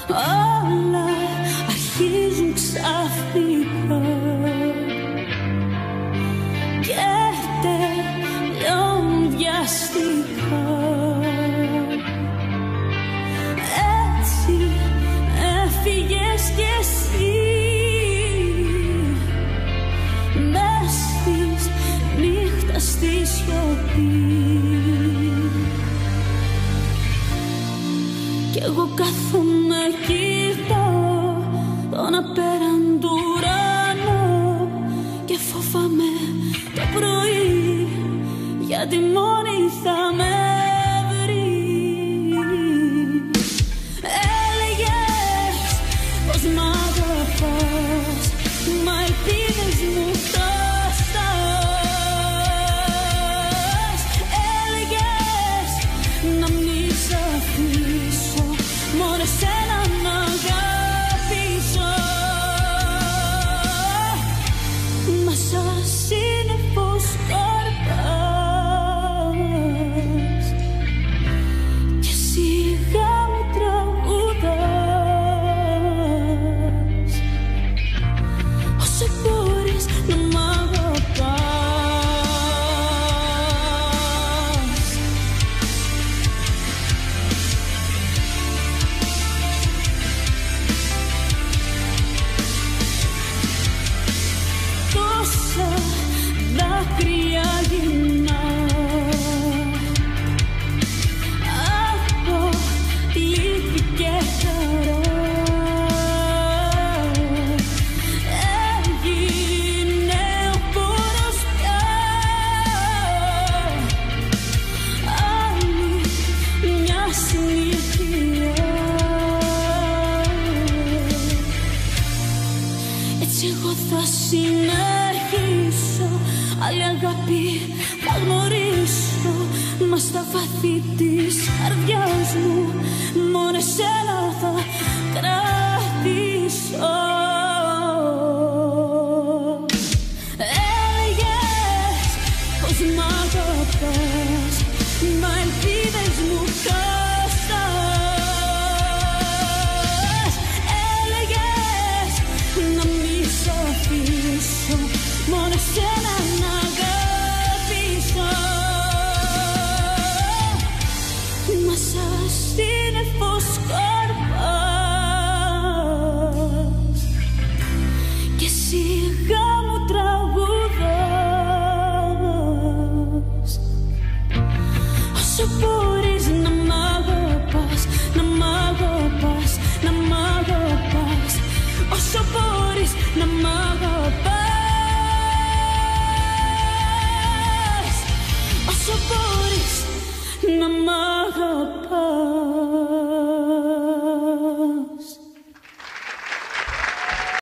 όλα αρχίζουν ξαφνικά και τελειώνουν βιαστικά. Έτσι έφυγες κι εσύ μες της νύχτας στη σιωπή. Κι εγώ κάθομαι κοιτάω τον απέραντο ουρανό και φοβάμαι το πρωί γιατί μόνη θα με βρει. Έλεγες πως μ' αγαπάς, μα ελπίδες μου φτάσας. Έλεγες να μη σ' αφήσω, μόνο εσένα να αγαπήσω. Μα σαν σύννεφο σκορπάς και σιγά μου τραγουδάς όσο μπορείς να μ' αγαπάς. Τόσα δάκρυα γυμνά από λύπη και χαρά έγινε ο πόνος πια άλλη μια συνήθεια. Έτσι εγώ θα συνεχίσω, άλλη αγάπη θα γνωρίσω, μα στα βαθύ της καρδιάς μου μόνο εσένα θα κρατήσω. Έλεγες πως μ' αγαπάς, μα ελπίδες μου φτάσας. Έλεγες να μη σ' αφήσω, μόνο εσένα να αγαπήσω. Μα σαν σύννεφο σκορπάς